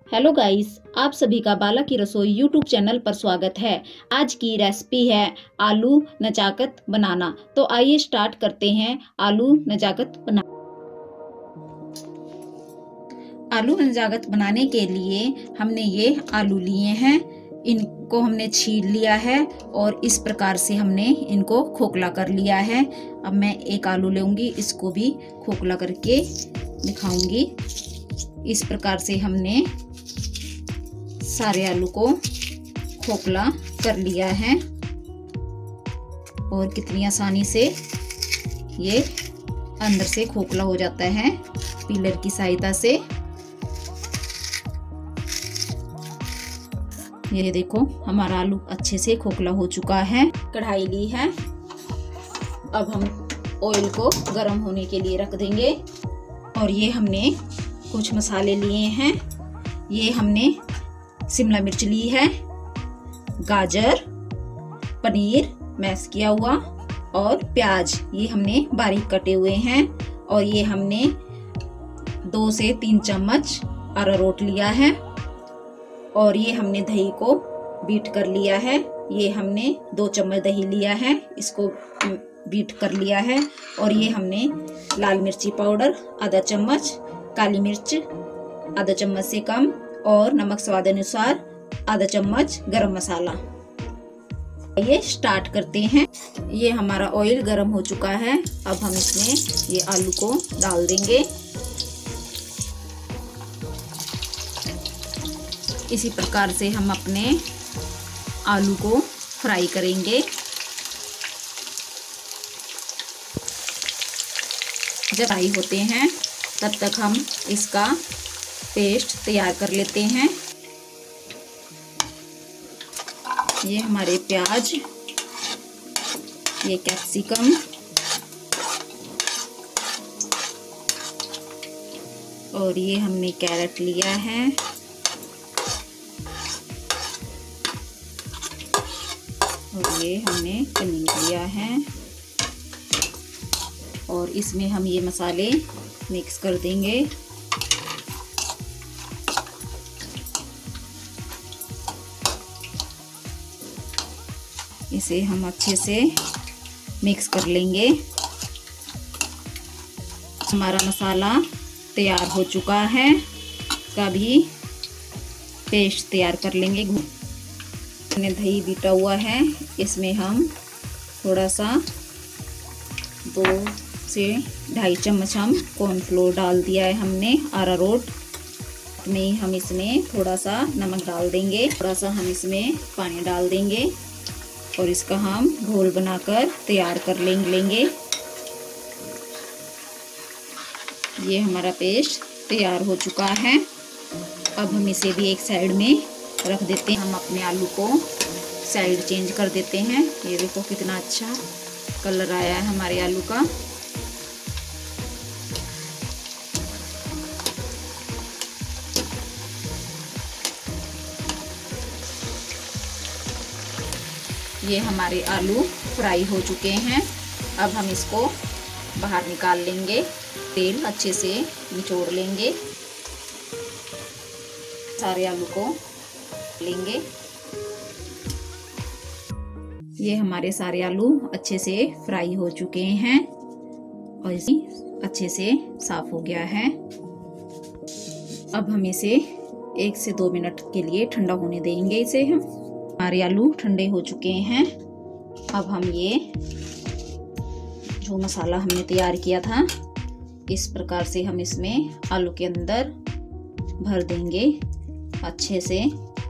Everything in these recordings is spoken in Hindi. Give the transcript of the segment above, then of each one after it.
हेलो गाइस, आप सभी का बाला की रसोई यूट्यूब चैनल पर स्वागत है। आज की रेसिपी है आलू नजाकत बनाना। तो आइए स्टार्ट करते हैं आलू नजाकत बनाना। आलू नजाकत बनाने के लिए हमने ये आलू लिए हैं, इनको हमने छील लिया है और इस प्रकार से हमने इनको खोखला कर लिया है। अब मैं एक आलू लूंगी, इसको भी खोखला करके दिखाऊंगी। इस प्रकार से हमने सारे आलू को खोखला कर लिया है और कितनी आसानी से ये अंदर से खोखला हो जाता है पीलर की सहायता से। ये देखो, हमारा आलू अच्छे से खोखला हो चुका है। कढ़ाई ली है, अब हम ऑयल को गर्म होने के लिए रख देंगे। और ये हमने कुछ मसाले लिए हैं। ये हमने शिमला मिर्च ली है, गाजर, पनीर मैश किया हुआ और प्याज ये हमने बारीक कटे हुए हैं। और ये हमने 2 से 3 चम्मच अरारोट लिया है। और ये हमने दही को बीट कर लिया है। ये हमने 2 चम्मच दही लिया है, इसको बीट कर लिया है। और ये हमने लाल मिर्ची पाउडर आधा चम्मच, काली मिर्च आधा चम्मच से कम और नमक स्वाद अनुसार आधा चम्मच गरम मसाला। ये स्टार्ट करते हैं। ये हमारा ऑयल गरम हो चुका है। अब हम इसमें ये आलू को डाल देंगे। इसी प्रकार से हम अपने आलू को फ्राई करेंगे। जब फ्राई होते हैं तब तक हम इसका पेस्ट तैयार कर लेते हैं। ये हमारे प्याज, ये कैप्सिकम और ये हमने कैरेट लिया है और ये हमने पनीर लिया है। और इसमें हम ये मसाले मिक्स कर देंगे। इसे हम अच्छे से मिक्स कर लेंगे। हमारा मसाला तैयार हो चुका है। इसका भी पेस्ट तैयार कर लेंगे। मैंने दही बीटा हुआ है, इसमें हम थोड़ा सा 2 से 2.5 चम्मच हम कॉर्नफ्लोर डाल दिया है हमने। अरारोट में हम इसमें थोड़ा सा नमक डाल देंगे, थोड़ा सा हम इसमें पानी डाल देंगे और इसका हम घोल बनाकर तैयार कर लेंगे। ये हमारा पेस्ट तैयार हो चुका है। अब हम इसे भी एक साइड में रख देते हैं। हम अपने आलू को साइड चेंज कर देते हैं। ये देखो कितना अच्छा कलर आया है हमारे आलू का। ये हमारे आलू फ्राई हो चुके हैं। अब हम इसको बाहर निकाल लेंगे। तेल अच्छे से निचोड़ लेंगे। सारे आलू को लेंगे। ये हमारे सारे आलू अच्छे से फ्राई हो चुके हैं और इसे अच्छे से साफ हो गया है। अब हम इसे 1 से 2 मिनट के लिए ठंडा होने देंगे। इसे हमारे आलू ठंडे हो चुके हैं। अब हम ये जो मसाला हमने तैयार किया था, इस प्रकार से हम इसमें आलू के अंदर भर देंगे अच्छे से।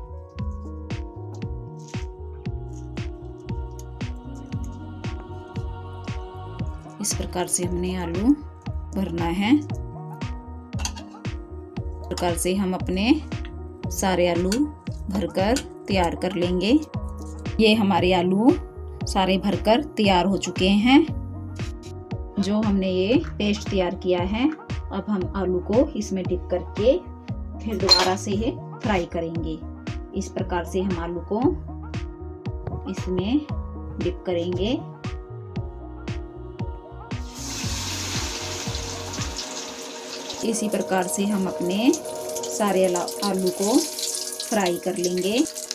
इस प्रकार से हमने आलू भरना है। इस प्रकार से हम अपने सारे आलू भरकर तैयार कर लेंगे। ये हमारे आलू सारे भरकर तैयार हो चुके हैं। जो हमने ये पेस्ट तैयार किया है, अब हम आलू को इसमें डिप करके फिर दोबारा से ये फ्राई करेंगे। इस प्रकार से हम आलू को इसमें डिप करेंगे। इसी प्रकार से हम अपने सारे आलू को फ्राई कर लेंगे।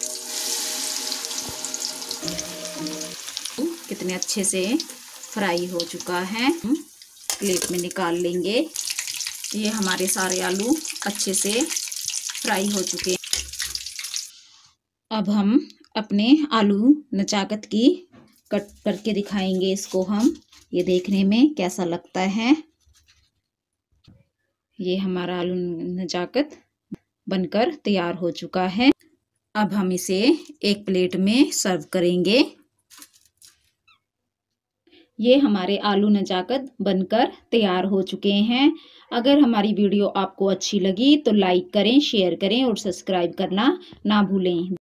कितने अच्छे से फ्राई हो चुका है। प्लेट में निकाल लेंगे। ये हमारे सारे आलू अच्छे से फ्राई हो चुके हैं। अब हम अपने आलू नजाकत की कट करके दिखाएंगे इसको हम। ये देखने में कैसा लगता है। ये हमारा आलू नजाकत बनकर तैयार हो चुका है। अब हम इसे एक प्लेट में सर्व करेंगे। ये हमारे आलू नजाकत बनकर तैयार हो चुके हैं। अगर हमारी वीडियो आपको अच्छी लगी तो लाइक करें, शेयर करें और सब्सक्राइब करना ना भूलें।